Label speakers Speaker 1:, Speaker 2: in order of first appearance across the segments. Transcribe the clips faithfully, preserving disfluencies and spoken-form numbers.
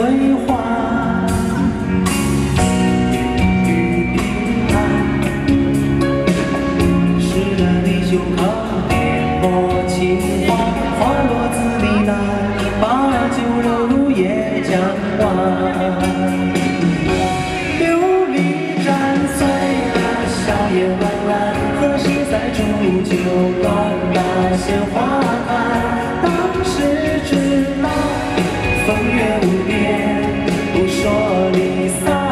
Speaker 1: 桂花。雨平淡，湿了你胸口点破情花，花落自呢喃，把酒流入夜江湾。琉璃盏碎了，笑靥弯弯，何时再煮酒乱打鲜花开？当时知道风月无边，不说离散。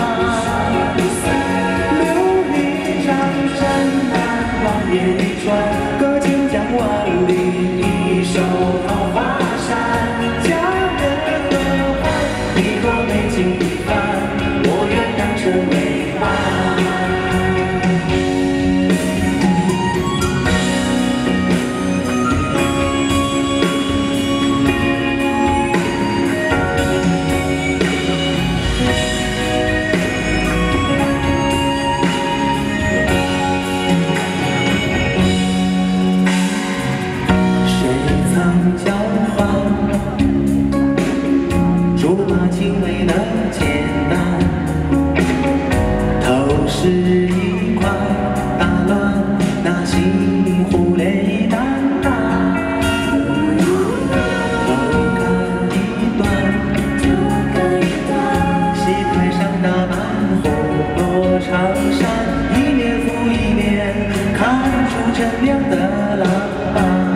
Speaker 1: 琉璃盏真难望眼欲穿，隔清江万里，一手桃花扇。佳人何欢？你若美景一番，我愿让尘为伴。交换，竹马青梅的简单，头是一块大乱，那西湖泪淡淡。头看一段，戏台上那满红罗长衫，一面复一面看出陈亮的浪漫。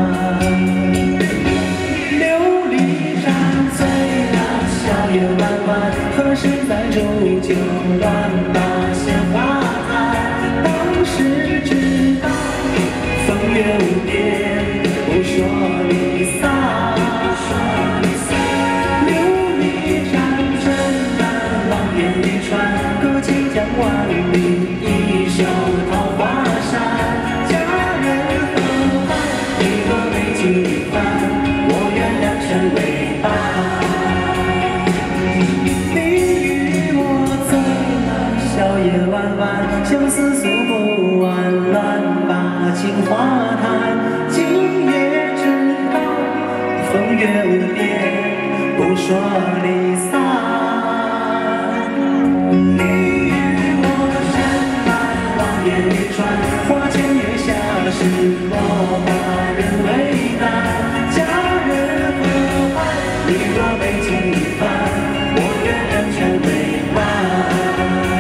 Speaker 1: 何时再煮酒乱打鲜花开？当时知道风月无边，不说离散。琉璃盏真难望眼欲穿，隔清江万里，一手桃花扇。佳人何欢？你若美景一番，我愿良辰为伴。笑靥弯弯，相思诉不完，乱把情花弹。今夜知道风月无边，不说离散。你与我真难望眼欲穿，花前月下是我把人为难。佳人何欢？你若美景一番，我愿良辰为伴。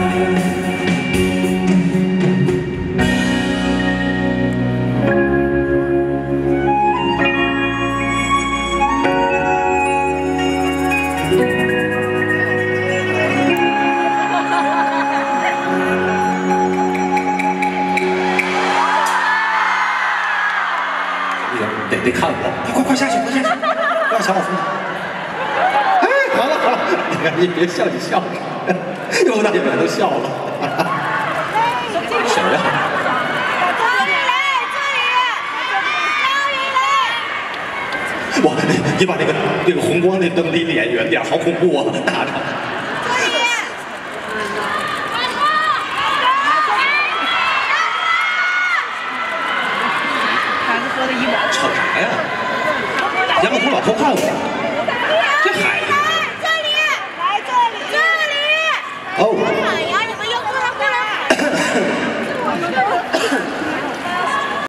Speaker 1: 得得看我，快快快下去，快下去，不要抢我风头。哎，好了好了，你看你别笑，你笑什么？又不大姐们都笑了。谁呀？这里来，这里，这里来。哇，你你把那个那个红光那灯离脸远点，好恐怖啊！大着。吵啥呀？杨小彤老偷看我，这孩子。这里，来这里，这里。哦。